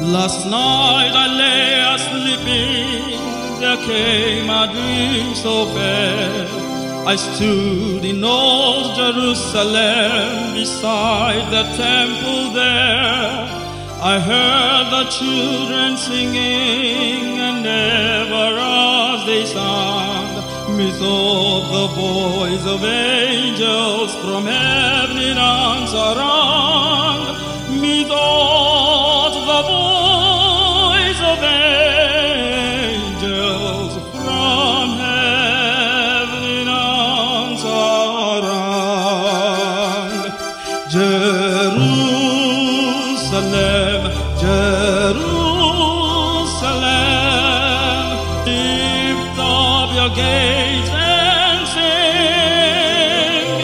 Last night I lay asleeping, there came a dream so fair. I stood in old Jerusalem, beside the temple there. I heard the children singing, and ever as they sang, methought the voice of angels from heaven answering. Methought the voice of angels from heaven answering. Jerusalem, Jerusalem, lift up your gates and sing,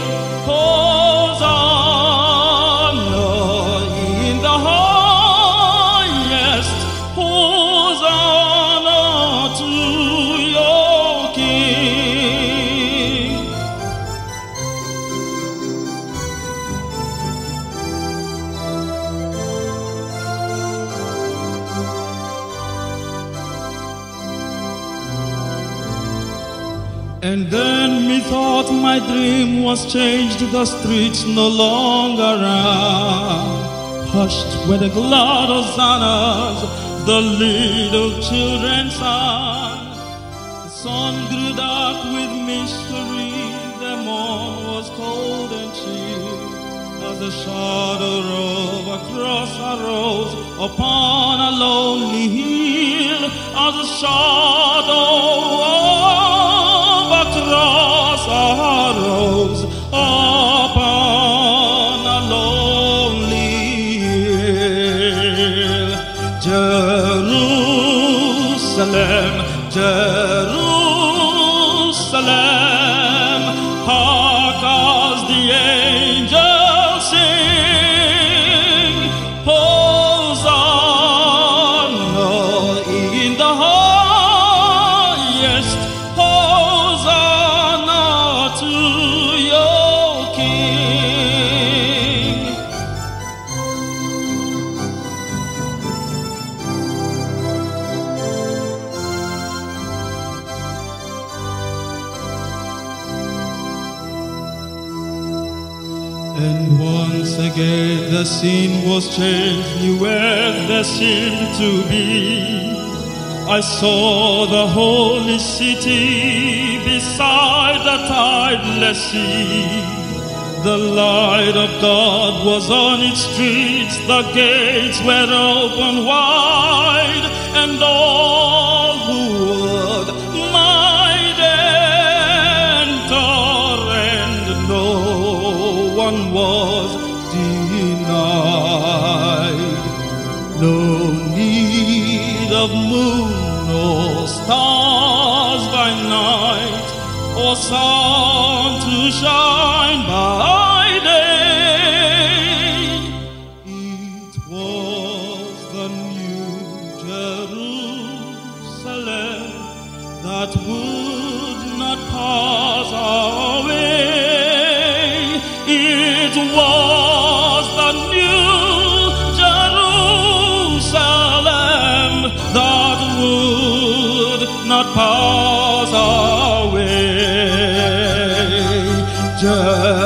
Hosanna in the highest, Hosanna to your King. And then methought my dream was changed, the streets no longer rang. Hushed were the glad hosannas, the little children sang. The sun grew dark with mystery, the morn was cold and chill, as the shadow of a cross arose upon a lonely hill, as the shadow of a cross arose upon a lonely hill. Jerusalem, Jerusalem, hark as the angels sing, Hosanna in the highest, Hosanna to your King. And once again the scene was changed, new earth there seemed to be. I saw the holy city beside the tideless sea. The light of God was on its streets, the gates were open wide, and all who would might enter, and no one was denied. No need of moon or stars by night, or sun to shine by day. It was the new Jerusalem that would not pass away. It was the new Jerusalem that would not pass away.